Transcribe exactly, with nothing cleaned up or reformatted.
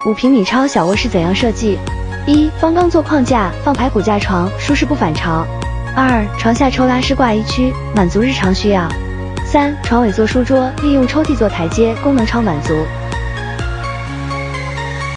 五平米超小卧室怎样设计？一、方钢做框架，放排骨架床，舒适不反潮。二、床下抽拉式挂衣区，满足日常需要。三、床尾做书桌，利用抽屉做台阶，功能超满足。